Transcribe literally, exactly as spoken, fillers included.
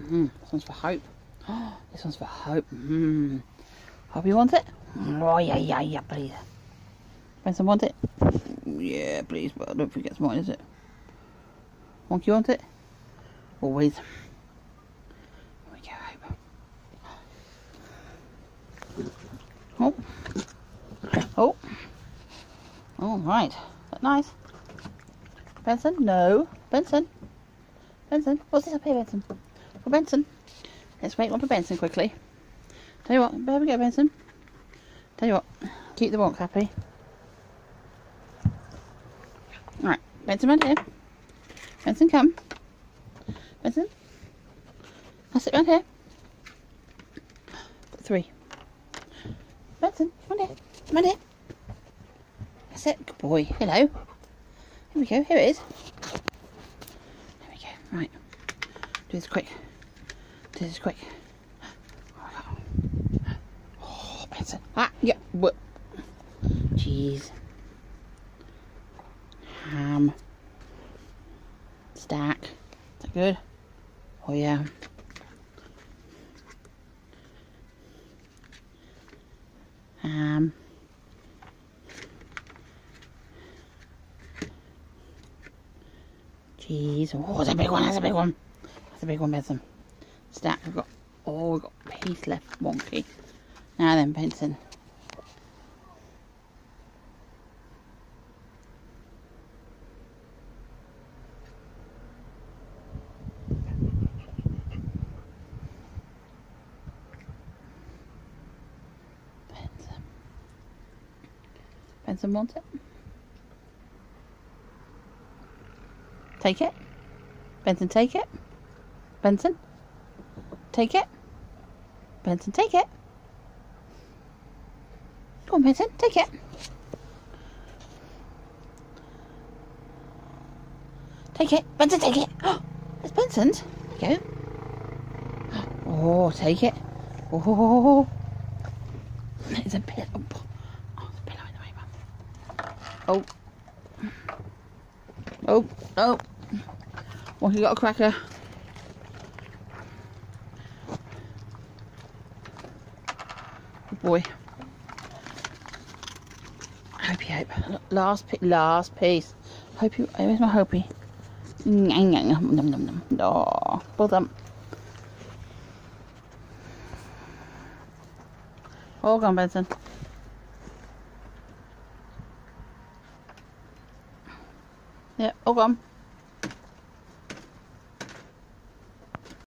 Mm, this one's for Hope. Oh, this one's for Hope. Mm. Hope you want it? Oh, yeah, yeah, yeah, please. Benson want it? Yeah, please, but I don't think it's mine, is it? Monkey want it? Always. Here we go, Hope. Oh. Oh. All right. Is that nice? Benson? No. Benson? Benson? What's this up here, Benson? For Benson? Let's make one for Benson quickly. Tell you what, there we go, Benson. Tell you what, keep the wonk happy. Alright, Benson, round here. Benson, come. Benson. That's it, round here. Got three. Benson, round here. Round here. That's it, good boy. Hello. Here we go, here it is. There we go, right. Do this quick. Do this quick. Oh, Benson. Ah, yeah. What? Cheese. Ham. Stack. Is that good? Oh, yeah. Ham. Cheese. Oh, that's a big one. That's a big one. That's a big one, Benson. Stack. We've got. Oh, we've got a piece left. Wonky. Now then, Benson. Benson. Benson wants it. Take it. Benson, take it. Benson. Take it. Benson, take it. Go on, Benson, take it. Take it. Benson, take it. Oh, it's Benson's. There you go. Oh, take it. Oh, there's a pillow. Oh, there's a pillow in the way, Mum. Oh. Oh, oh. Well, you got a cracker. Good boy. Hopey hope. Last piece. Last piece. Hope you. Where's my Hopey? Nom nom nom. Oh, well done. All gone, Benson. Yeah, all gone.